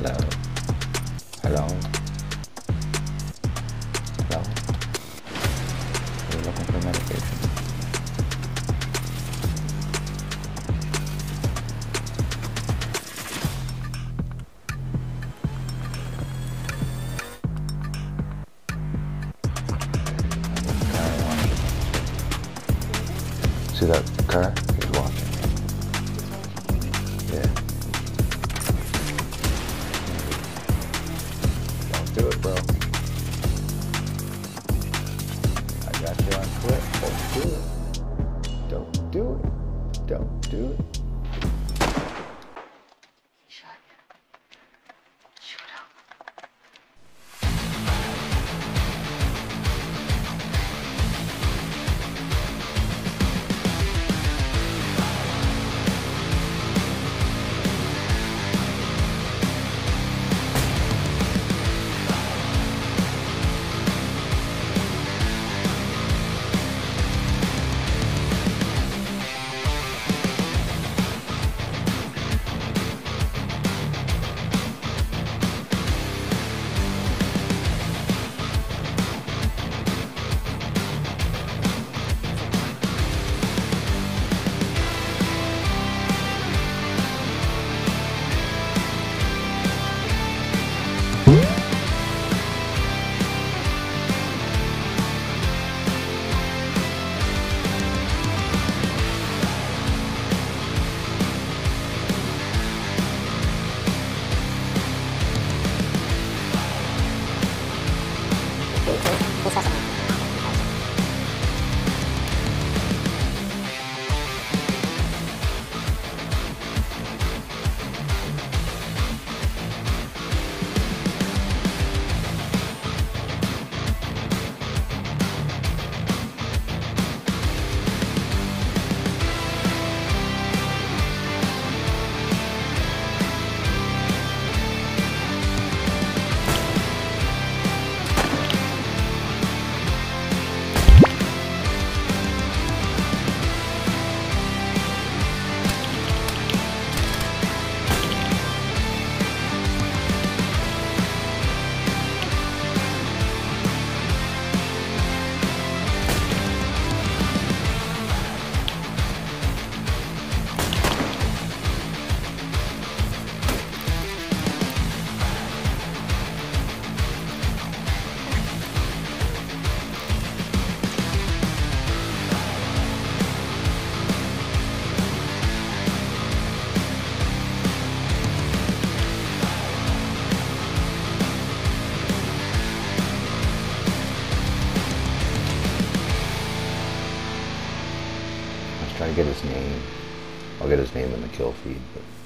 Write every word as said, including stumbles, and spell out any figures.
Hello. Hello. Hello. You're looking for medication. See that car? He's watching. Yeah. Don't do it, bro. I got you on clip. Don't do it. Don't do it. Don't do it. Shut Shut up. Let's try to get his name. I'll get his name in the kill feed, but